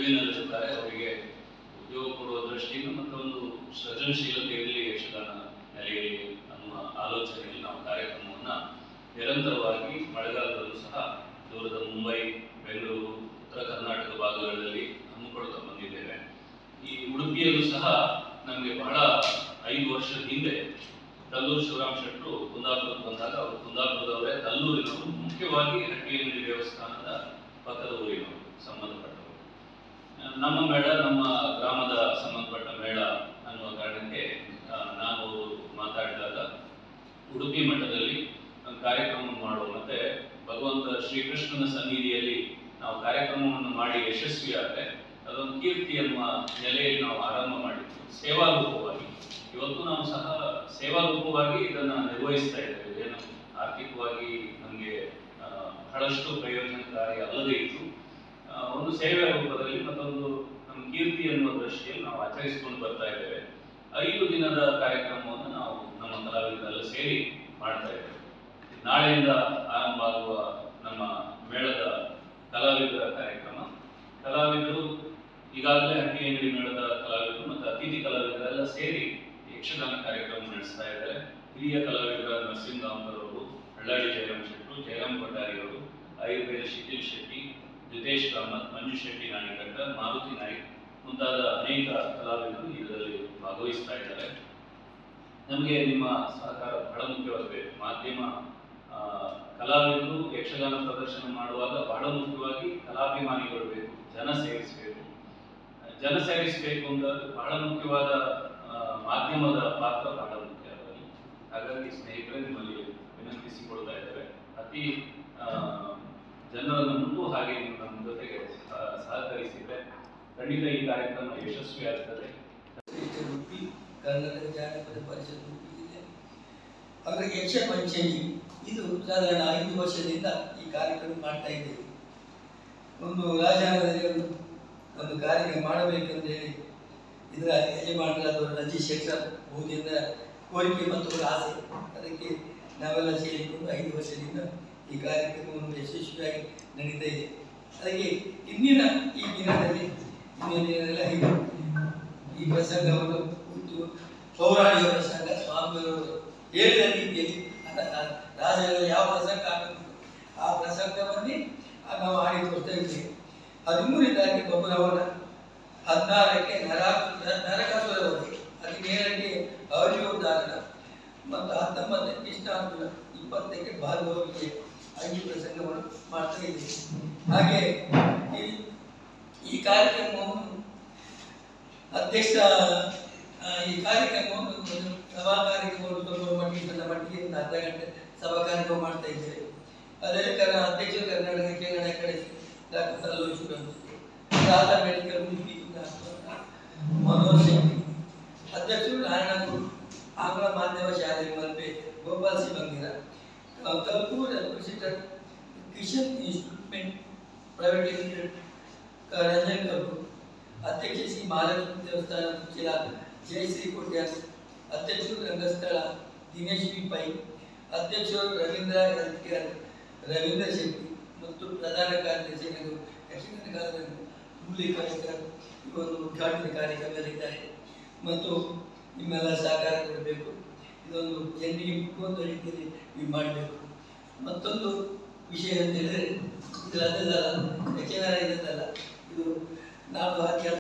ಫೀಲ್ಡ್ನಲ್ಲಿರ್ತಾರೆ ಅವರಿಗೆ ಉದ್ಯೋಗ ಕೊಡುವ ದೃಷ್ಟಿಯಿಂದ ಮತ್ತೊಂದು ಸೃಜನಶೀಲತೆ ಇರಲಿ ಯಕ್ಷಗಾನ ನೆಲೆಯಲ್ಲಿ ಅನ್ನುವ ಆಲೋಚನೆಯಲ್ಲಿ ನಾವು ಕಾರ್ಯಕ್ರಮವನ್ನು ನಿರಂತರವಾಗಿ ಮಳೆಗಾಲದಲ್ಲೂ ಸಹ ದೂರದ ಮುಂಬೈ, ಬೆಂಗಳೂರು, ಉತ್ತರ ಕರ್ನಾಟಕ ಭಾಗಗಳಲ್ಲಿ ಹಮ್ಮಿಕೊಳ್ತಾ ಬಂದಿದ್ದೇವೆ. ಈ ಉಡುಪಿಯಲ್ಲೂ ಸಹ ನಮಗೆ ಬಹಳ 5 ವರ್ಷದ ಹಿಂದೆ ತಲ್ಲೂರು ಶಿವರಾಮ್ ಶೆಟ್ಟರು ಕುಂದಾಪುರಕ್ಕೆ ಬಂದಾಗ ಅವರು ಕುಂದಾಪುರದವರೇ, ತಲ್ಲೂರಿನವರು, ಮುಖ್ಯವಾಗಿ ಹಟ್ಟಿಯಂಗಡಿ ದೇವಸ್ಥಾನದ ಪಕ್ಕದ ಊರಿನವರು ಸಂಬಂಧಪಟ್ಟವರು. ನಮ್ಮ ಮೇಳ ನಮ್ಮ ಗ್ರಾಮದ ಸಂಬಂಧಪಟ್ಟ ಮೇಳ ಅನ್ನುವ ಕಾರಣಕ್ಕೆ ನಾನು ಮಾತಾಡಿದಾಗ ಉಡುಪಿ ಮಟ್ಟದಲ್ಲಿ ಕಾರ್ಯಕ್ರಮ ಮಾಡುವ, ಮತ್ತೆ ಭಗವಂತ ಶ್ರೀಕೃಷ್ಣನ ಸನ್ನಿಧಿಯಲ್ಲಿ ನಾವು ಕಾರ್ಯಕ್ರಮವನ್ನು ಮಾಡಿ ಯಶಸ್ವಿಯಾದರೆ ಅದೊಂದು ಕೀರ್ತಿ ಎನ್ನುವ ನೆಲೆಯಲ್ಲಿ ನಾವು ಆರಂಭ ಮಾಡಿದ್ವಿ ಸೇವಾರೂಪವಾಗಿ. ಇವತ್ತು ನಾವು ಸಹ ಸೇವಾರೂಪವಾಗಿ ಇದನ್ನು ನಿರ್ವಹಿಸ್ತಾ ಇದ್ದೇವೆ. ಇದೇನು ಆರ್ಥಿಕವಾಗಿ ನಮಗೆ ಬಹಳಷ್ಟು ಪ್ರಯೋಜನಕಾರಿ ಅಲ್ಲದೇ ಇತ್ತು, ಒಂದು ಸೇವೆಯ ರೂಪದಲ್ಲಿ ಮತ್ತೊಂದು ನಮ್ಮ ಕೀರ್ತಿ ಎನ್ನುವ ದೃಷ್ಟಿಯಲ್ಲಿ ನಾವು ಆಚರಿಸಿಕೊಂಡು ಬರ್ತಾ ಇದ್ದೇವೆ. 5 ದಿನದ ಕಾರ್ಯಕ್ರಮವನ್ನು ನಾವು ನಮ್ಮ ಕಲಾವಿದರೆಲ್ಲ ಸೇರಿ ಮಾಡ್ತಾ ಇದ್ದೇವೆ. ನಾಳೆಯಿಂದ ಆರಂಭ ಆಗುವ ನಮ್ಮ ಮೇಳದ ಕಲಾವಿದರ ಕಾರ್ಯಕ್ರಮ, ಕಲಾವಿದರು ಈಗಾಗಲೇ ಹಟ್ಟಿಯಂಗಡಿ ಮೇಳದ ಕಲಾವಿದರು ಮತ್ತು ಅತಿಥಿ ಕಲಾವಿದರೆಲ್ಲ ಸೇರಿ ಯಕ್ಷಗಾನ ಕಾರ್ಯಕ್ರಮ ನಡೆಸ್ತಾ ಇದ್ದಾರೆ. ಹಿರಿಯ ಕಲಾವಿದರ ನರಸಿಂಹರಾಮರವರು, ಹಳ್ಳಾಡಿ ಜಯರಾಮ್ ಶೆಟ್ಟರು, ಜಯರಾಮ್ ಭಂಡಾರಿ ಅವರು, ಆಯುರ್ವೇದ ಶಿಥಿಲ್ ಶೆಟ್ಟಿ, ಜಿತೇಶ್ ಕಾಮತ್, ಮಂಜು ಶೆಟ್ಟಿ ನಾಣಿಕಟ್ಟ, ಮಾರುತಿ ನಾಯ್ಕ್ ಮುಂತಾದ ಅನೇಕ ಕಲಾವಿದರು ಇದರಲ್ಲಿ ಭಾಗವಹಿಸ್ತಾ ಇದ್ದಾರೆ. ನಮಗೆ ನಿಮ್ಮ ಸಹಕಾರ ಬಹಳ ಮುಖ್ಯವಾಗಬೇಕು. ಮಾಧ್ಯಮ ಕಲಾವಿದರು ಯಕ್ಷಗಾನ ಪ್ರದರ್ಶನ ಮಾಡುವಾಗ ಬಹಳ ಮುಖ್ಯವಾಗಿ ಕಲಾಭಿಮಾನಿಗಳು ಬೇಕು, ಜನ ಸೇರಿಸಬೇಕು ಅಂತ ಬಹಳ ಮುಖ್ಯವಾದ ಮಾಧ್ಯಮದ ಪಾತ್ರ ಬಹಳ ಮುಖ್ಯ ಅದರಲ್ಲಿ. ಹಾಗಾಗಿ ಸ್ನೇಹಿತರೆ, ನಿಮ್ಮಲ್ಲಿ ವಿನಂತಿಸಿಕೊಳ್ತಾ ಇದ್ದೇವೆ, ಅತಿ ಜನರನ್ನು ಮುಂದೆ ಹಾಗೆ ನೀವು ನಮ್ಮ ಜೊತೆಗೆ ಸಹಕರಿಸಿದ್ರೆ ಖಂಡಿತ ಈ ಕಾರ್ಯಕ್ರಮ ಯಶಸ್ವಿ ಆಗ್ತದೆ. ಉಡುಪಿ ಕರ್ನಾಟಕ ಜಾನಪದ ಪರಿಷತ್ ಉಡುಪಿದೆ. ಹಾಗಾಗಿ ಯಕ್ಷ ಪಂಚಮಿ ಇದು ಸಾಧಾರಣ 5 ವರ್ಷದಿಂದ ಈ ಕಾರ್ಯಕ್ರಮ ಮಾಡ್ತಾ ಇದ್ದೇವೆ. ಒಂದು ರಾಜಾಂಗದಲ್ಲಿ ಒಂದು ಕಾರ್ಯಕ್ರಮ ಮಾಡಬೇಕಂದ್ರೆ ಇದರ ಯಜಮಾನರಾದವರು ರಂಜಿತ್ ಶೆಟ್ಟರ್ ಬಹುದಿಂದ ಕೋರಿಕೆ ಮತ್ತು ಒಂದು ಆಸೆ, ಅದಕ್ಕೆ ನಾವೆಲ್ಲ ಸೇರಿಕೊಂಡು 5 ವರ್ಷದಿಂದ ಈ ಕಾರ್ಯಕ್ರಮವನ್ನು ಯಶಸ್ವಿಯಾಗಿ ನಡೀತಾ ಇದೆ. ಅದಕ್ಕೆ ಇಂದಿನ ಈ ದಿನದಲ್ಲಿ ಈ ಪ್ರಸಂಗವನ್ನು ಕುರಿತು ಪೌರಾಣಿಕ ಪ್ರಸಂಗ ಸ್ವಾಮಿಯವರು ಹೇಳಿದ ರೀತಿಯಲ್ಲಿ ರಾಜರು ಯಾವ ಪ್ರಸಂಗ ಆಗಬೇಕು ಆ ಪ್ರಸಂಗವನ್ನೇ ನಾವು ಆಡಿ ತೋರಿಸ್ತಾ ಇದ್ದೇವೆ. 13ನೇ ತಾರೀಕು ಬಬ್ಬರವನ, 16ಕ್ಕೆ ನರಕಾಸುರವಧೆ, 17ಕ್ಕೆ ಹರಿಯೋದ್ಧಾರಣ ಮತ್ತು 19ಕ್ಕೆ ಕೃಷ್ಣಾರ್ಜುನ, 20ಕ್ಕೆ ಭಾರ್ಗವಕ್ಕೆ 5 ಪ್ರಸಂಗವನ್ನು ಮಾಡ್ತಾ ಇದ್ದೇವೆ. ಹಾಗೆ ಈ ಕಾರ್ಯಕ್ರಮವನ್ನು ಈ ಕಾರ್ಯಕ್ರಮವನ್ನು ಸಭಾ ಕಾರ್ಯಕ್ರಮವನ್ನು ಸ್ವಲ್ಪ ಮಟ್ಟಿಗೆ ಒಂದು ಅರ್ಧ ಗಂಟೆ ಸಭಾ ಕಾರ್ಯಕ್ರಮ ಮಾಡ್ತಾ ಇದ್ದೇವೆ. ಅದರಲ್ಲಿ ಅಧ್ಯಕ್ಷರು ಕರ್ನಾಟಕ ಕೇರಳ ಕಡೆ ಡಾಕ್ಟರ್ ತಲ್ಲೂರು ಶಿವರಾಮ್ ಶೆಟ್ಟಿ, ರಾಧಾ ಮೆಡಿಕಲ್ ಉಡುಪಿ ಮನೋಹರ್ ಶೆಟ್ಟಿ, ಅಧ್ಯಕ್ಷರು ನಾರಾಯಣಗುರು ಆಂಗ್ಲ ಮಾಧ್ಯಮ ಶಾಲೆ Malpe Gopal C Bangera, Kalpur president Kishan institute private limited Ranjan Kalpur, ಅಧ್ಯಕ್ಷ ಶ್ರೀ ಮಹಾಲಕ್ಷ್ಮಿ ದೇವಸ್ಥಾನ ಮುಚ್ಚಿಲ ಜಯಶ್ರೀ ಕೊಟ್ಯಾಸ್, ಅಧ್ಯಕ್ಷರು ರಂಗಸ್ಥಳ ದಿನೇಶ್ ವಿ ಪೈ, ಅಧ್ಯಕ್ಷರು ರವೀಂದ್ರ ಶೆಟ್ಟಿ ಮತ್ತು ಪ್ರಧಾನ ಕಾರ್ಯದರ್ಶಿ ಯಕ್ಷಗಾನ ಮೂಲಿಕರ್ ಇವೊಂದು ಉದ್ಘಾಟನೆ ಕಾರ್ಯಕ್ರಮದಲ್ಲಿದ್ದಾರೆ. ಮತ್ತು ನಿಮ್ಮೆಲ್ಲ ಸಹಕಾರ ಕೊಡಬೇಕು. ಇದೊಂದು ಜನರಿಗೆ ಮುಟ್ಟುವಂಥ ರೀತಿಯಲ್ಲಿ ನೀವು ಮಾಡಬೇಕು. ಮತ್ತೊಂದು ವಿಷಯ ಅಂತ ಹೇಳಿದರೆ ಇದು ಅದಲ್ಲ, ಯಕ್ಷಗಾನ ಇದಲ್ಲ, ಇದು ನಾವು ಹಾಕಿ